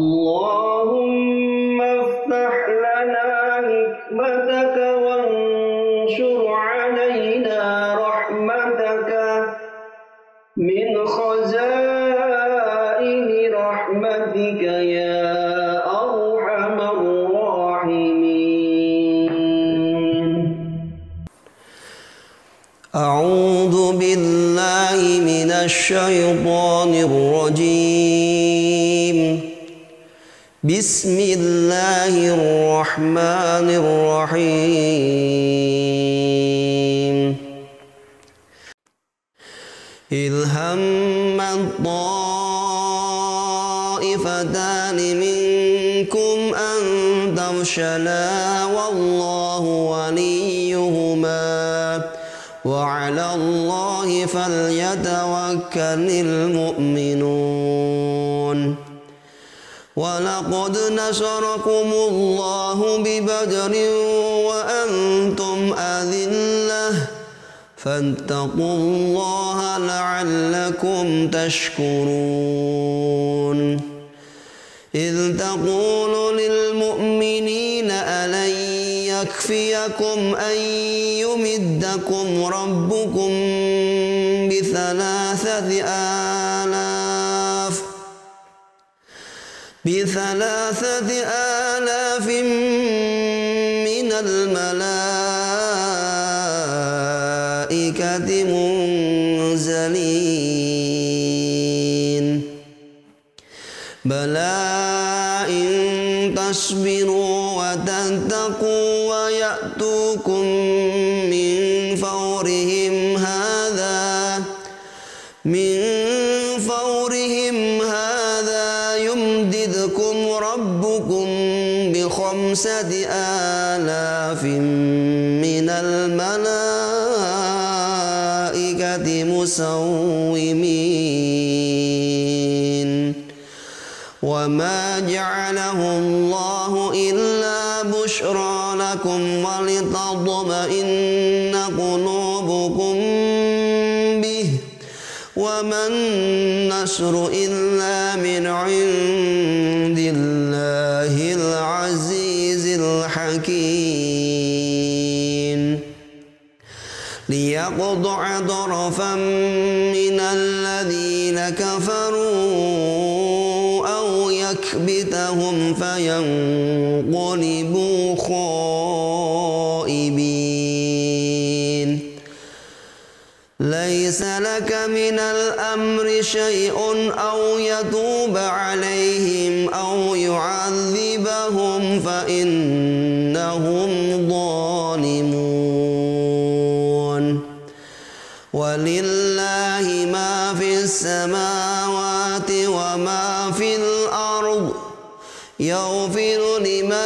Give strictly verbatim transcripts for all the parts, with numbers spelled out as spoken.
اللهم افتح لنا حكمتك وانشر علينا رحمتك من خزائن رحمتك يا أرحم الراحمين. أعوذ بالله من الشيطان الرجيم. بسم الله الرحمن الرحيم. إذ هم الطائفتان منكم أن تفشلا والله وليهما وعلى الله فليتوكل المؤمنون. ولقد نصركم الله ببدر وأنتم أذلة فاتقوا الله لعلكم تشكرون. إذ تقول للمؤمنين ألن يكفيكم أن يمدكم ربكم بثلاثة آلاف بثلاثة آلاف من الملائكة منزلين بلى إن تصبروا وتتقوا ويأتوكم من فورهم هذا من فورهم هذا يمددكم ربكم بخمسة آلاف من الملائكة مسومين. وما جعله الله إلا بشرى لكم ولتطمئن قلوبكم به وما النصر إلا من عند الله العزيز الحكيم. ليقطع طرفا من الذين كفروا أو يكبتهم فينقلبوا خائبين. ليس لك من الأمر شيء أو يتوب عليهم أو يعذبهم فإنهم ظالمون. ولله ما في السماوات وما في الأرض يغفر لمن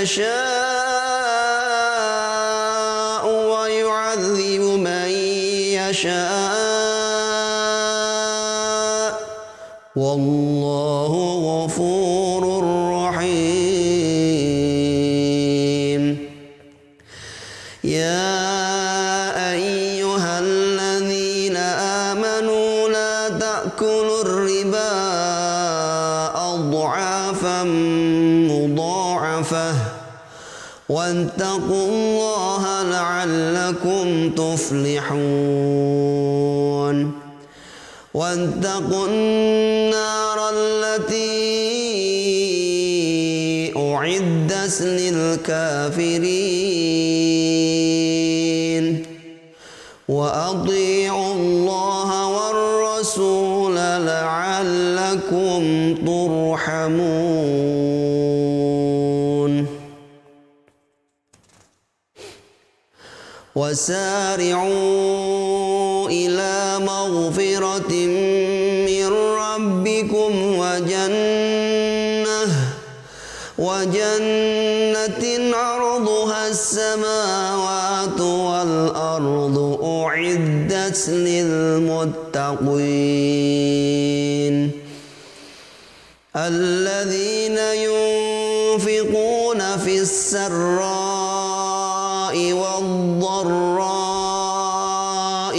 يشاء ويعذب من يشاء والله غفور رحيم. يا أيها الذين آمنوا لا تأكلوا الربا أضعافا مضاعفة واتقوا الله لعلكم تفلحون. واتقوا النار التي أعدت للكافرين. وأطيعوا الله والرسول لعلكم ترحمون. وسارعوا إلى مغفرة من ربكم وجنة وجنة عرضها السماوات والأرض أعدت للمتقين. الذين ينفقون في السراء والضراء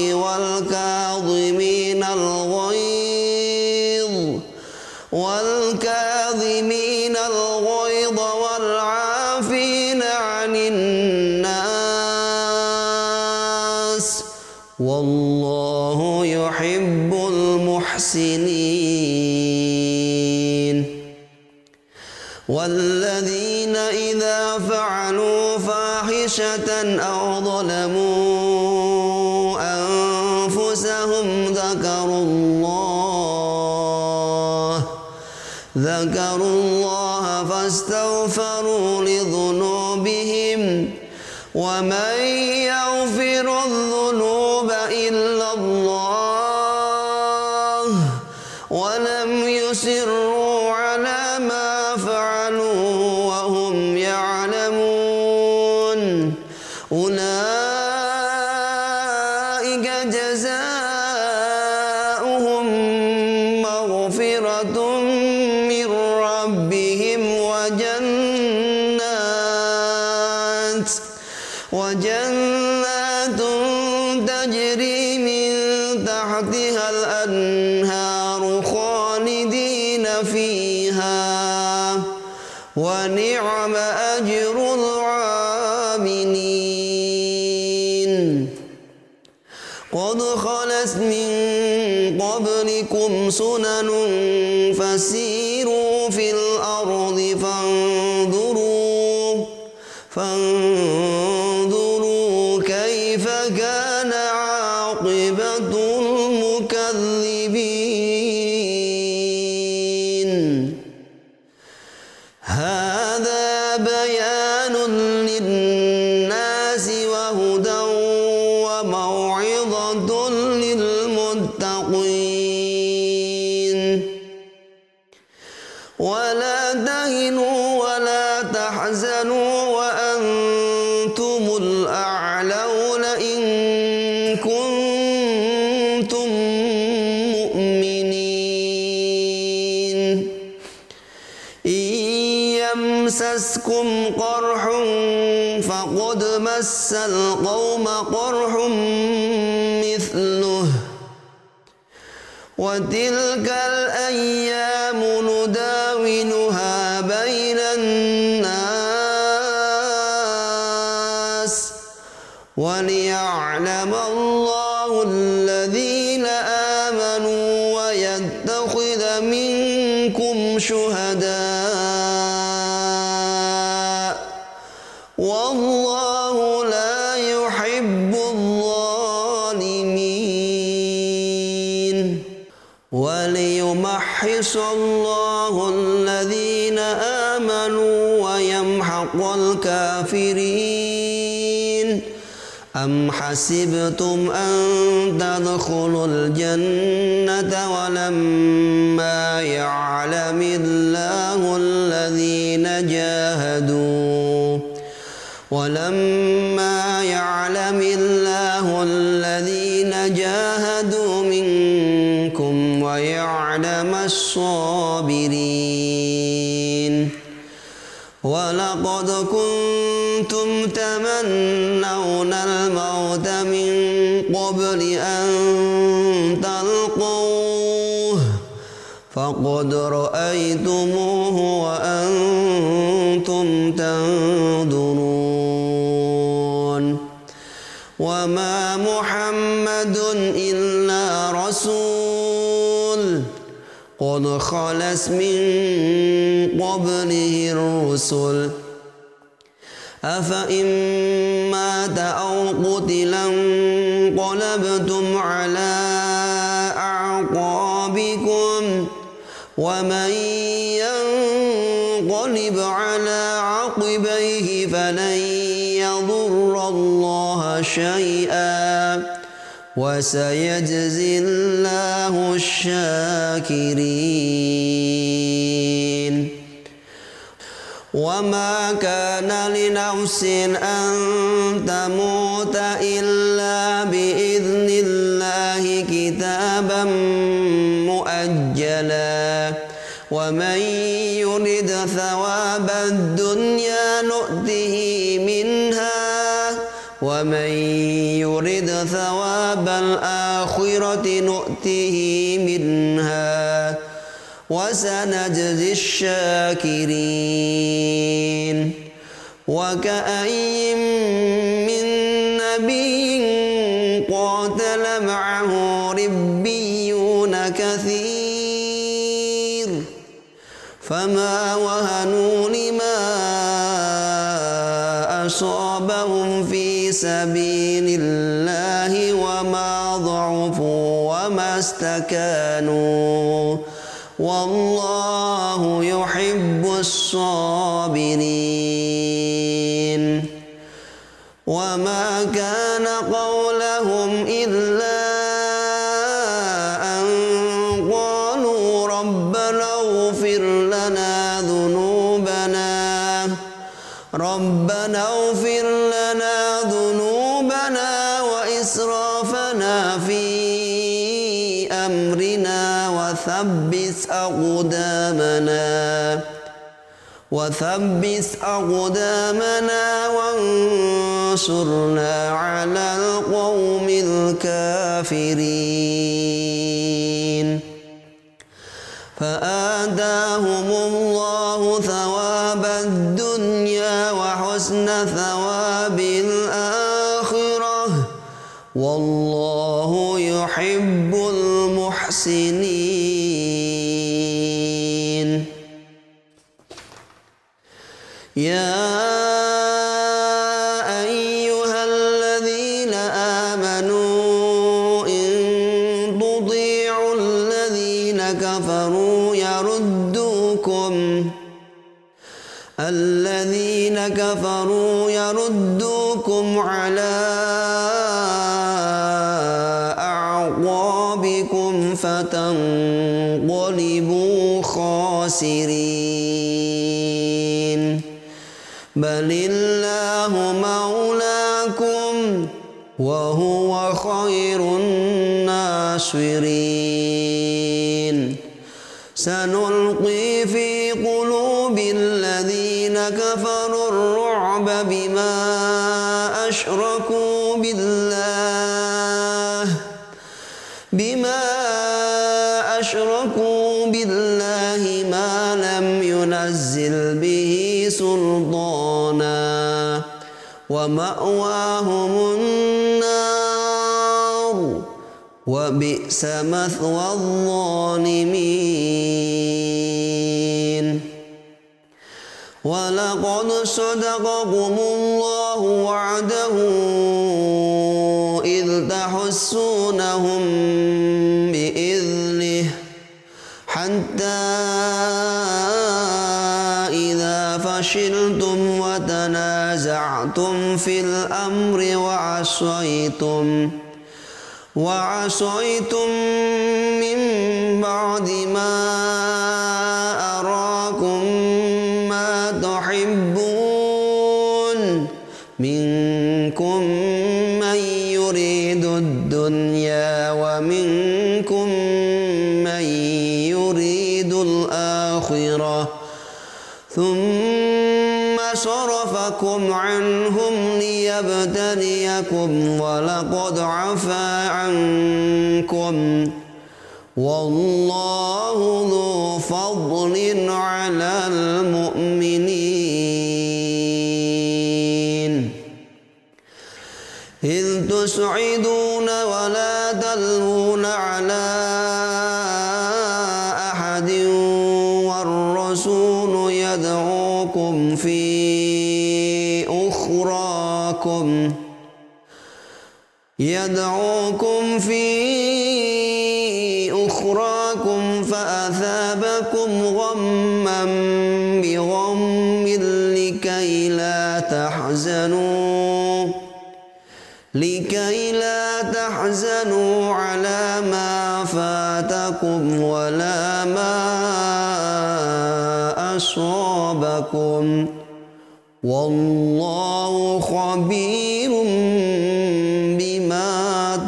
والكاظمين الغيظ والكاظمين والكاظمين الغيظ والعافين عن الناس والله يحب المحسنين. والذين إذا فعلوا فاحشة أو ظلموا أنفسهم ذكروا الله ذكروا الله فاستغفروا لذنوبهم ومن يغفر الذنوب إلا الله ولم يصروا على ما فعلوا وهم يعلمون أولئك جزاؤهم مغفرة من ربهم وجنات وجنات تجري من تحتها الأنهار خالدين فيها ونعم أجر العاملين. قد خلت من قبلكم سنن فسيروا في الأرض فانظروا فانظروا كيف كان عاقبة المكذبين. هذا بيان للناس وهدى وموعظة للمتقين. ولا تهنوا ولا تحزنوا وأنتم الأعلون إن كنتم مؤمنين. إن يمسسكم قرح فقد مس القوم قرح مثله وتلك الأيام نداولها بين الناس وليعلم الله الذين آمنوا ويتخذ منكم شهداء والله لا يحب الظالمين. وليمحص الله الذين آمنوا ويمحق الكافرين. أم حسبتم أن تدخلوا الجنة ولما يعلم الله الذين جاهدوا ولما يعلم الله الذين جاهدوا منكم ويعلم الصابرين. ولقد كنتم تمنون الموت من قبل أن تلقوه فقد رأيتموه وأنتم تنظرون. وما محمد إلا رسول قد خلت من قبله الرسل أفإن مات أو قتلا انقلبتم على أعقابكم ومن ينقلب على عقبيه فلن يضر الله شيئا وسيجزي الله الشاكرين. وما كان لنفس أن تموت إلا بإذن الله كتابا مؤجلا ومن يرد ثواب الدنيا نؤته منها ومن يرد ثواب الآخرة نؤته منها وسنجزي الشاكرين وكأين من نبي قاتل معه ربيون كثير فما وهنوا لما أصابهم في سبيل الله وما ضعفوا وما استكانوا والله يحب الصابرين وما كان قولهم إلا أن قالوا ربنا اغفر لنا ذنوبنا ربنا اغفر لنا ذنوبنا وإسرافنا في أمرنا وثبت أقدامنا وثبت أقدامنا وانصرنا على القوم الكافرين فآتاهم الله ثواب الدنيا وحسن ثواب الآخرة والله يحب المحسنين يا أيها الذين آمنوا إن تطيعوا الذين كفروا يردوكم الذين كفروا يردوكم على أعقابكم فتنقلبوا خاسرين بل الله مولاكم وهو خير الناصرين سنلقي في قلوب الذين كفروا الرعب بما أشركوا بالله بما أشركوا بالله ما لم ينزل به سلطانا ومأواهم النار وبئس مثوى الظالمين ولقد صدقكم الله وعده إذ تحسونهم بإذنه حتى إذا فشلتم وتنازعتم في الأمر وعصيتم وعصيتم من بعد ما أراكم ما تحبون منكم من يريد الدنيا ومنكم من يريد الآخرة ثم صرفكم عنهم ليبتليكم ولقد عفا عنكم والله ذو فضل على المؤمنين إذ تسعدون ولا تلوون على أحد والرسول يدعوكم في أخراكم يدعوكم في أخراكم فأثابكم غما بغم لكي لا تحزنوا لكي لا تحزنوا على ما فاتكم ولا ما أصابكم والله خبير بما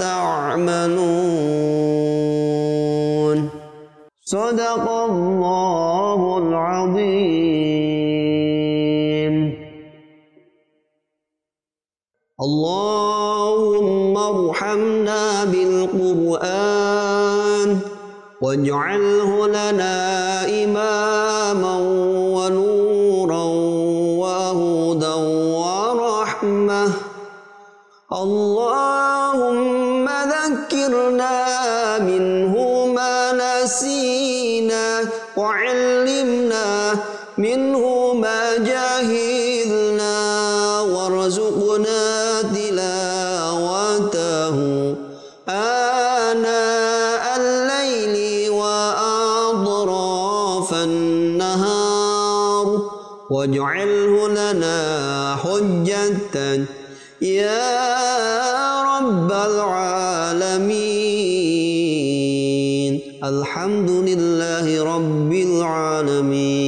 تعملون صدق الله العظيم اللهم ارحمنا بالقرآن واجعله لنا إماما ونورا وهدى ورحمة. اللهم ذكرنا منه ما نسينا وعلمنا منه ما جهلنا وارزقنا تلاوته آناء الليل وأطراف النهار واجعله لنا حجة يا رب العالمين. الحمد لله رب العالمين.